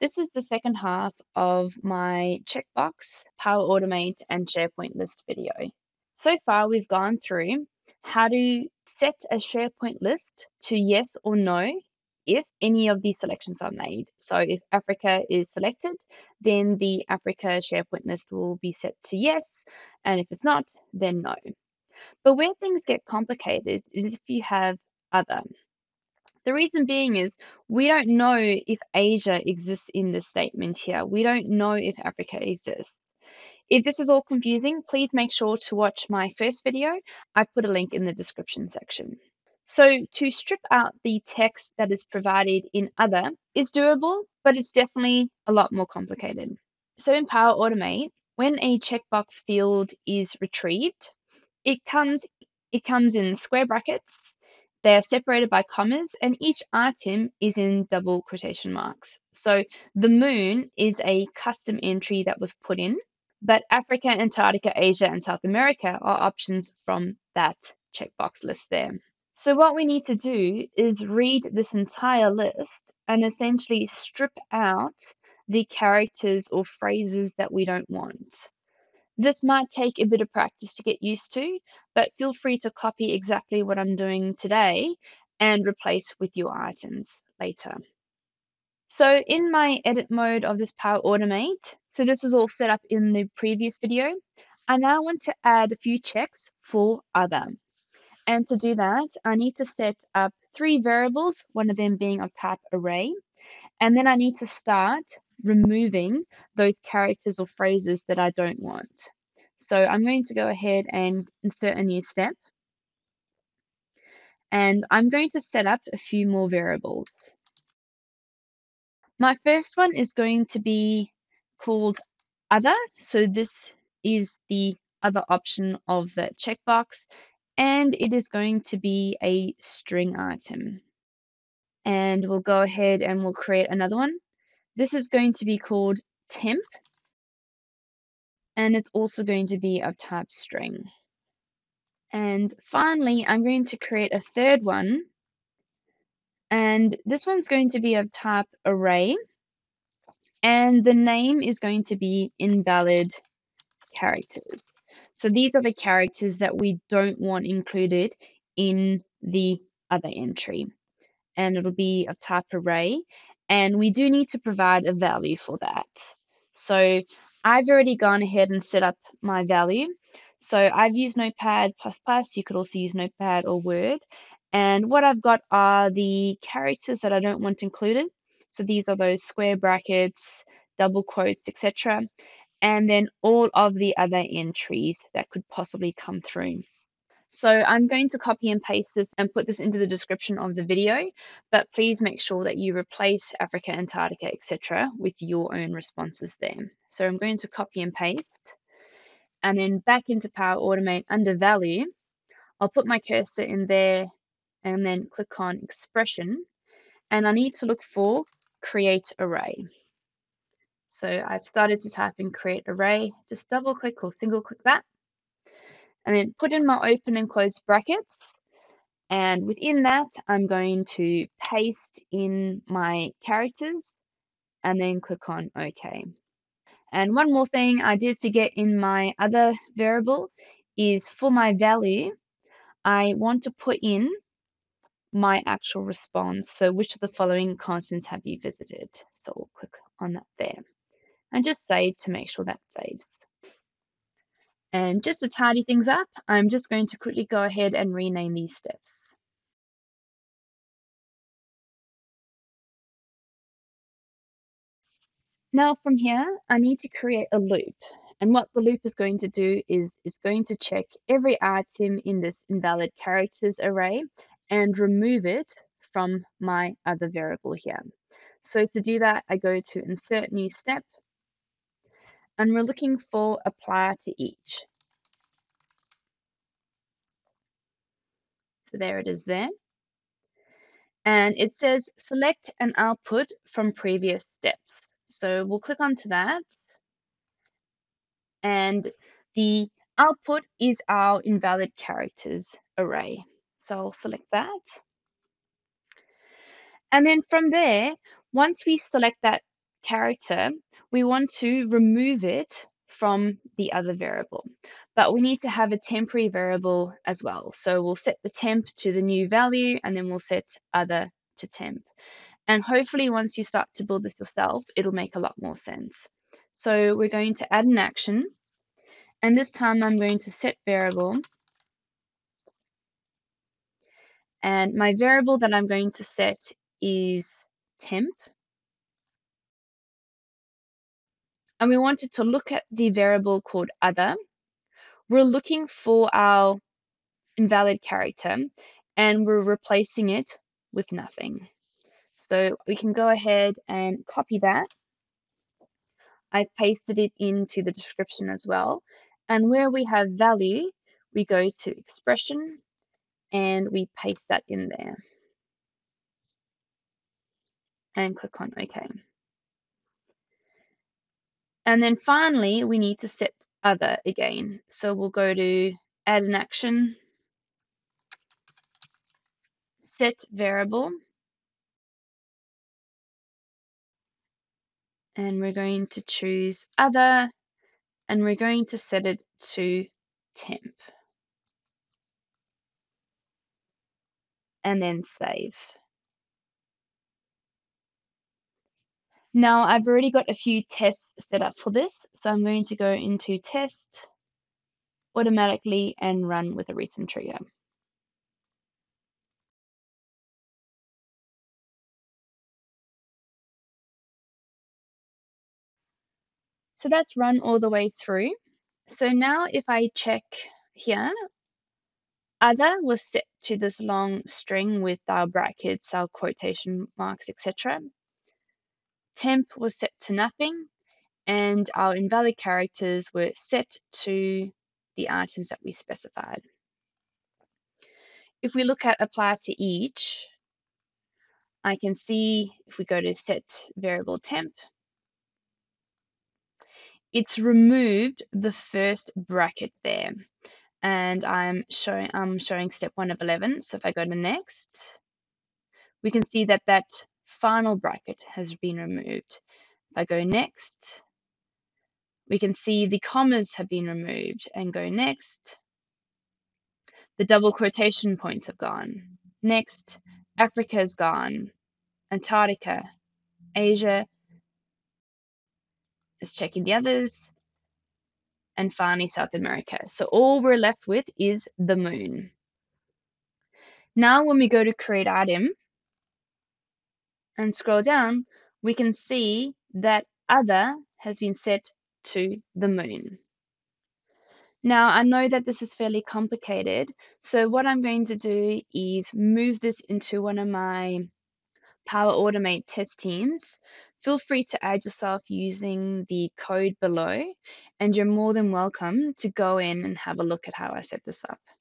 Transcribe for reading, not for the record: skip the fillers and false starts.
This is the second half of my checkbox, Power Automate, and SharePoint list video. So far, we've gone through how to set a SharePoint list to yes or no if any of these selections are made. So if Africa is selected, then the Africa SharePoint list will be set to yes, and if it's not, then no. But where things get complicated is if you have other. The reason being is we don't know if Asia exists in this statement here. We don't know if Africa exists. If this is all confusing, please make sure to watch my first video. I've put a link in the description section. So to strip out the text that is provided in other is doable, but it's definitely a lot more complicated. So in Power Automate, when a checkbox field is retrieved, it comes in square brackets. They are separated by commas, and each item is in double quotation marks. So the moon is a custom entry that was put in, but Africa, Antarctica, Asia, and South America are options from that checkbox list there. So what we need to do is read this entire list and essentially strip out the characters or phrases that we don't want. This might take a bit of practice to get used to, but feel free to copy exactly what I'm doing today and replace with your items later. So in my edit mode of this Power Automate, so this was all set up in the previous video, I now want to add a few checks for other. And to do that, I need to set up 3 variables, one of them being of type array, and then I need to start removing those characters or phrases that I don't want. So I'm going to go ahead and insert a new step. And I'm going to set up a few more variables. My first one is going to be called other. So this is the other option of the checkbox. And it is going to be a string item. And we'll go ahead and we'll create another one. This is going to be called temp. And it's also going to be of type string. And finally, I'm going to create a third one. And this one's going to be of type array. And the name is going to be invalid characters. So these are the characters that we don't want included in the other entry. And it'll be of type array. And we do need to provide a value for that. So I've already gone ahead and set up my value. So I've used Notepad++. You could also use Notepad or Word. And what I've got are the characters that I don't want included. So these are those square brackets, double quotes, etc. And then all of the other entries that could possibly come through. So I'm going to copy and paste this and put this into the description of the video, but please make sure that you replace Africa, Antarctica, etc. with your own responses there. So I'm going to copy and paste, and then back into Power Automate under value, I'll put my cursor in there and then click on expression, and I need to look for create array. So I've started to type in create array, just double click or single click that, and then put in my open and close brackets. And within that, I'm going to paste in my characters and then click on OK. And one more thing I did forget in my other variable is for my value, I want to put in my actual response. So which of the following continents have you visited? So we'll click on that there and just save to make sure that saves. And just to tidy things up, I'm just going to quickly go ahead and rename these steps. Now from here, I need to create a loop. And what the loop is going to do is it's going to check every item in this invalid characters array and remove it from my other variable here. So to do that, I go to insert new step, and we're looking for apply to each. So there it is there. And it says select an output from previous steps. So we'll click onto that. And the output is our invalid characters array. So I'll select that. And then from there, once we select that character, we want to remove it from the other variable, but we need to have a temporary variable as well. So we'll set the temp to the new value, and then we'll set other to temp. And hopefully once you start to build this yourself, it'll make a lot more sense. So we're going to add an action, and this time I'm going to set variable, and my variable that I'm going to set is temp, and we wanted to look at the variable called other. We're looking for our invalid character, and we're replacing it with nothing. So we can go ahead and copy that. I've pasted it into the description as well. And where we have value, we go to expression and we paste that in there and click on OK. And then finally, we need to set other again. So we'll go to add an action, set variable, and we're going to choose other, and we're going to set it to temp, and then save. Now I've already got a few tests set up for this, so I'm going to go into test automatically and run with a recent trigger. So that's run all the way through. So now if I check here, other was set to this long string with our brackets, our quotation marks, etc. Temp was set to nothing, and our invalid characters were set to the items that we specified. If we look at apply to each, I can see if we go to set variable temp, it's removed the first bracket there, and I'm showing step 1 of 11. So if I go to next, we can see that that final bracket has been removed. If I go next, we can see the commas have been removed, and go next, the double quotation points have gone. Next, Africa is gone, Antarctica, Asia is checking the others, and finally South America. So all we're left with is the moon. Now when we go to create item and scroll down, we can see that other has been set to the moon. Now I know that this is fairly complicated, so what I'm going to do is move this into one of my Power Automate test teams. Feel free to add yourself using the code below, and you're more than welcome to go in and have a look at how I set this up.